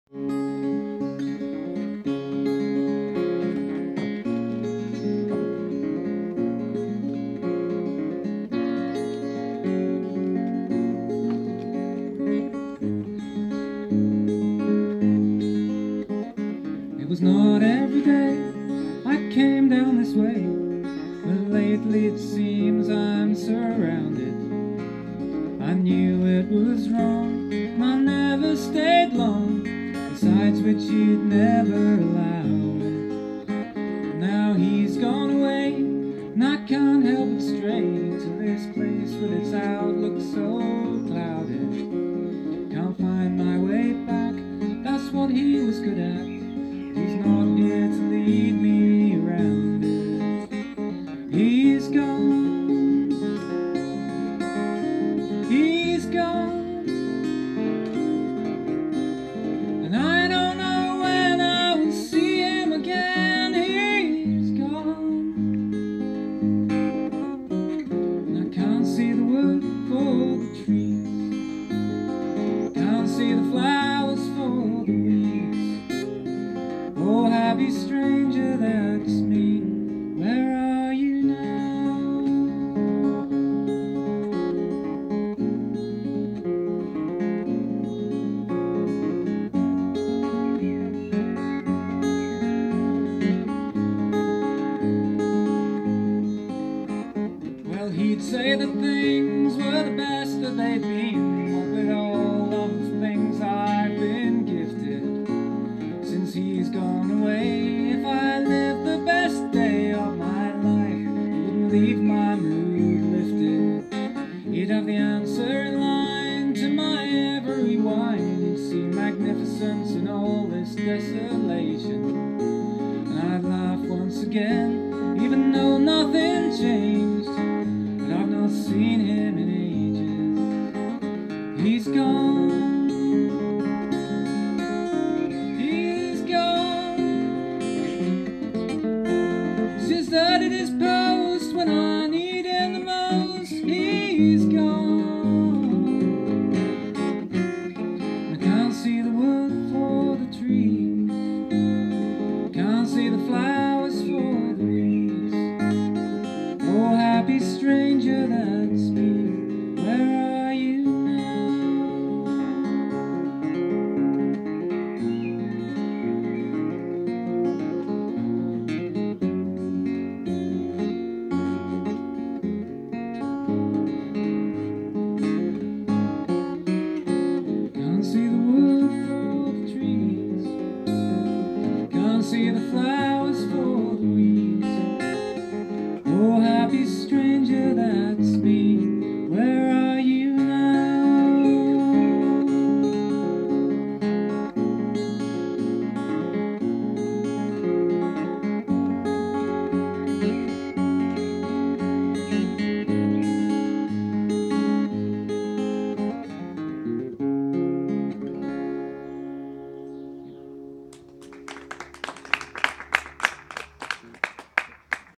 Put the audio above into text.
It was not every day I came down this way, but lately it seems I'm surrounded. I knew it was wrong, and I never stayed long, besides which he'd never allow it. Now he's gone away, and I can't help but stray to this place with its outlook so clouded. Can't find my way back, that's what he was good at. He's not here to lead me around it. He's gone. He's gone. And I don't know when I will see him again. He's gone. And I can't see the wood for the trees. Can't see the flowers for the weeds. Oh, happy stranger, that's me. Where are you now? Well, he'd say that things were the best that they'd been. What with all of the things I've been gifted since he's gone away. If I lived the best day of my life, wouldn't leave my mood lifted. He'd have the answer in line to my every whine. He'd see magnificence in all this desolation, and I'd laugh once again